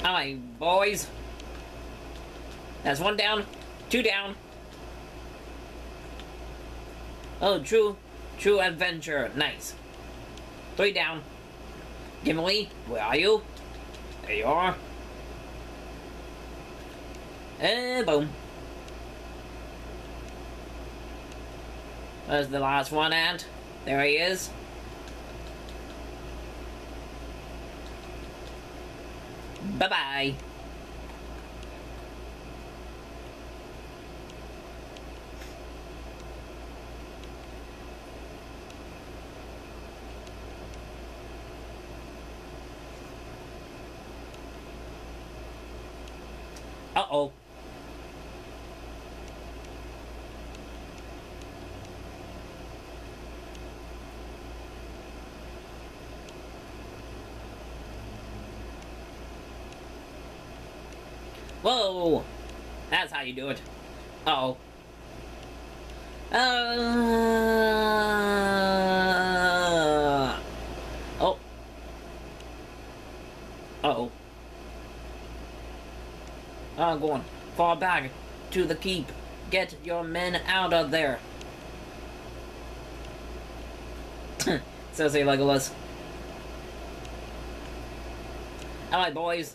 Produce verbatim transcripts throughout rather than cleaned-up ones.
Alright, boys. That's one down. Two down. Oh, true. True adventure. Nice. Three down. Gimli, where are you? There you are. And boom. There's the last one, and there he is. Bye-bye. Uh-oh. Whoa! That's how you do it. Uh-oh. Uh... Oh. Uh-oh. Oh, go on. Fall back to the keep. Get your men out of there. So say Legolas. Alright, boys.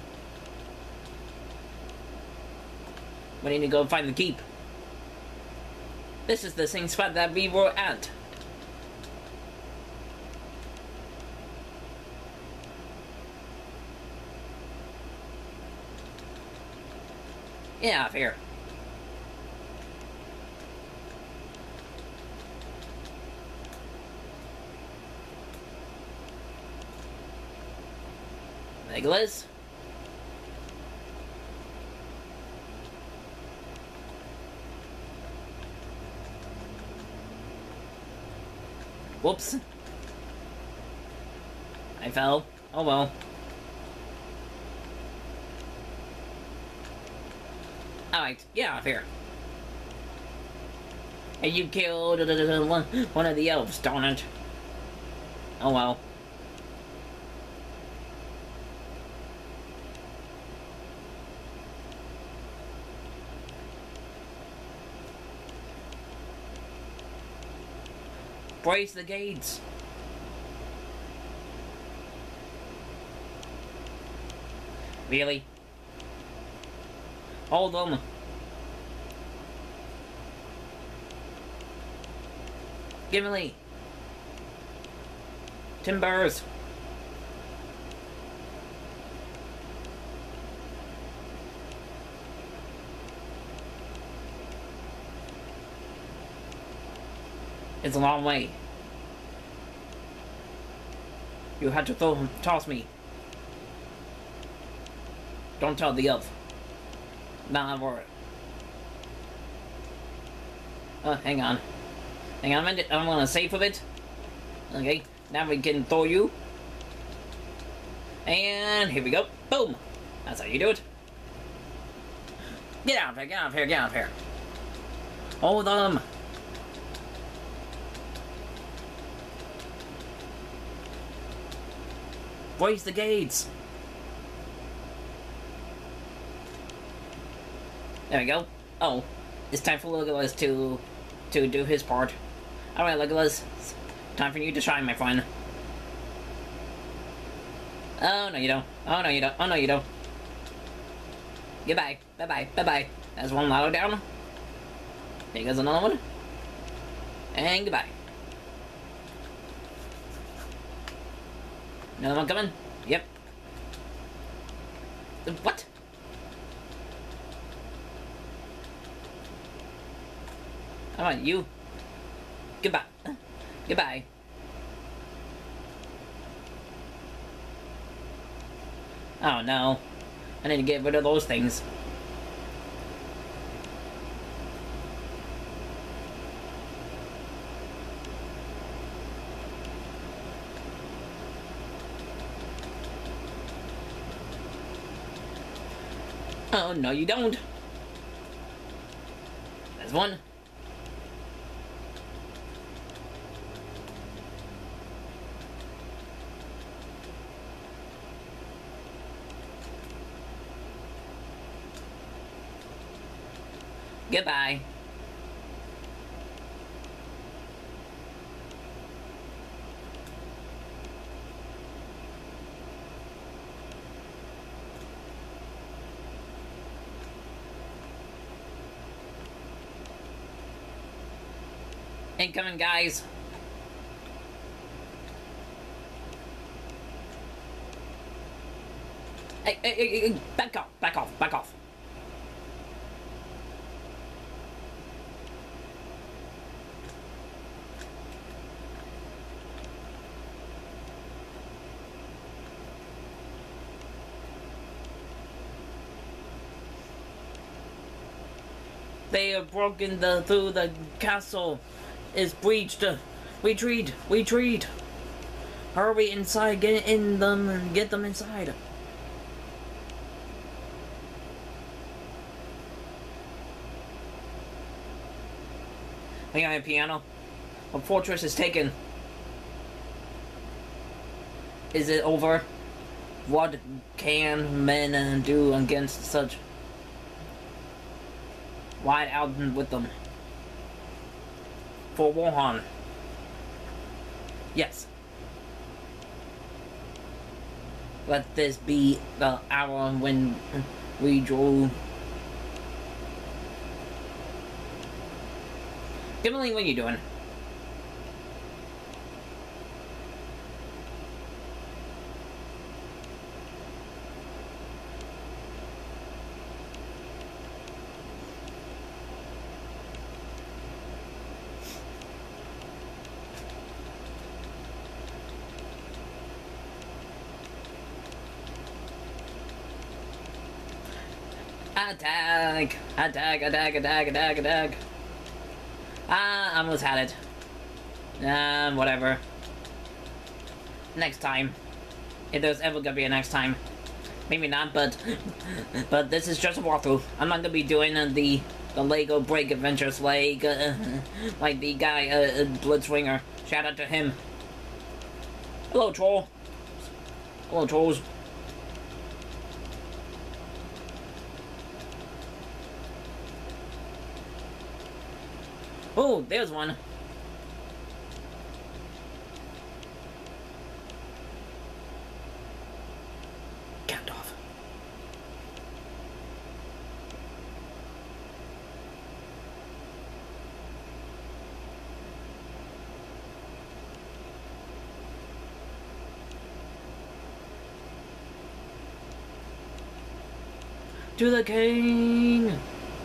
We need to go find the keep. This is the same spot that we were at. Yeah, fair. Legolas. Whoops. I fell. Oh well. Alright, get off here. And you killed one, one of the elves, darn it. Oh well. Brace the gates. Really? Hold them. Gimli. Timbers. It's a long way. You had to throw, toss me. Don't tell the elf. Not a word. Oh, hang on. Hang on a minute. I'm gonna save a bit. Okay, now we can throw you. And here we go. Boom. That's how you do it. Get out of here, get out of here, get out of here. Hold them. Raise the gates. There we go. Oh, it's time for Legolas to to do his part. Alright, Legolas. Time for you to shine, my friend. Oh, no you don't. Oh, no you don't. Oh, no you don't. Goodbye. Bye-bye. Bye-bye. That's one lotto down. Here goes another one. And goodbye. Another one coming? Yep. What? How about you? Goodbye. Goodbye. Oh no. I need to get rid of those things. Oh, no you don't. There's one. Goodbye. Incoming, guys. Hey, hey, hey, hey, back off, back off, back off. They have broken the through the castle. Is breached. Retreat, retreat. Hurry inside, get in them, and get them inside. Hang on, piano. A fortress is taken. Is it over? What can men do against such? Wide out with them. For Wuhan. Yes. Let this be the hour when we drew. Gimli, what are you doing? Attack! Attack, attack, attack, attack, attack. Ah, I almost had it. Um, whatever. Next time. If there's ever gonna be a next time. Maybe not, but... but this is just a walkthrough. I'm not gonna be doing uh, the... the Lego Break Adventures like... Uh, like the guy, uh, Blitzwinger. Shout out to him. Hello, troll. Hello, trolls. Oh, there's one. Gandalf. To the king.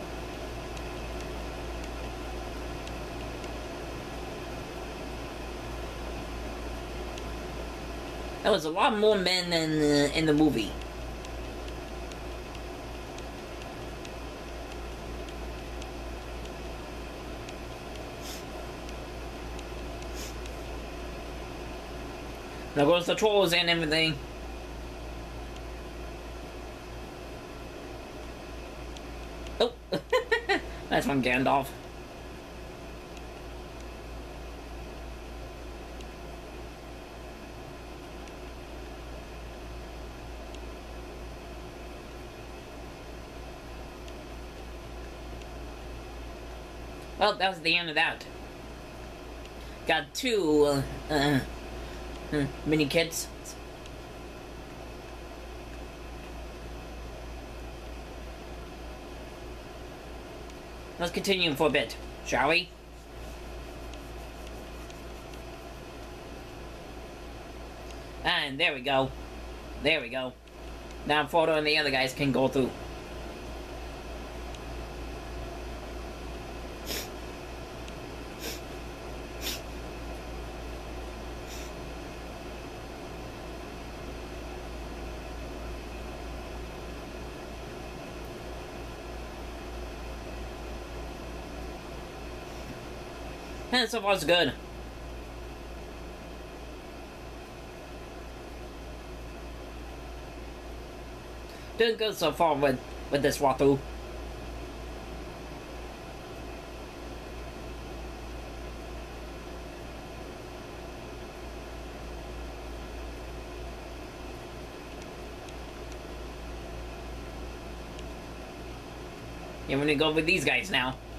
There was a lot more men than uh, in the movie. There goes the trolls and everything. Oh, that's from Gandalf. Well, that was the end of that. Got two uh, uh, uh, mini kits. Let's continue for a bit, shall we? And there we go. There we go. Now Frodo and the other guys can go through. And so far, it's good. Doing good so far with, with this walkthrough. Yeah, I'm gonna go with these guys now.